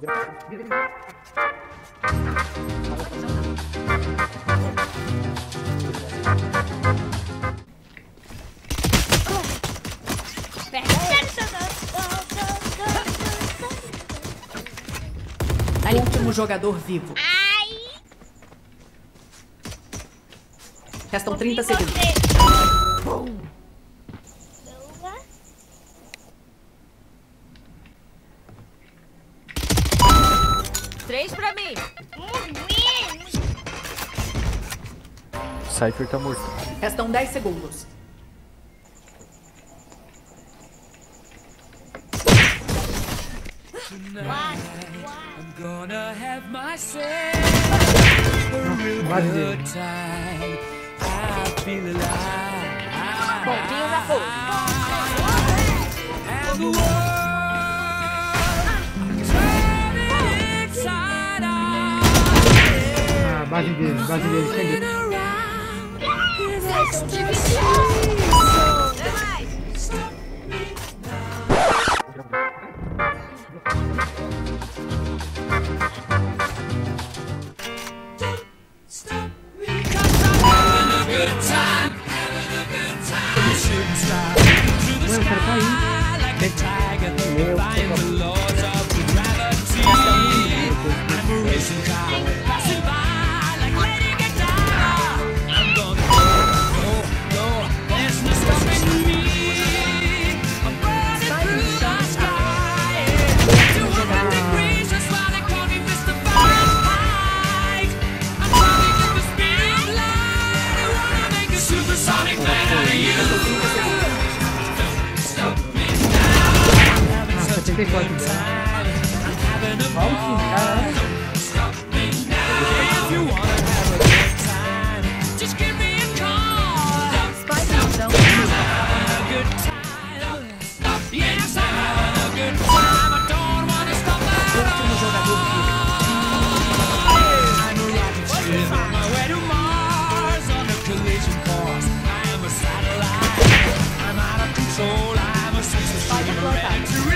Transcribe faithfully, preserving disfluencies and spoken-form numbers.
Último jogador vivo. Ai! Restam trinta segundos. Bom. Três pra mim. Cypher tá morto. Restam dez segundos. I'm gonna have myself a real good time. I feel alive. Pontinho já foi. And the world turning inside out. Ah, base deles, base deles, chega. setenta e quatro dela. Último jogador vivo. I'm out of control, I'm a sense of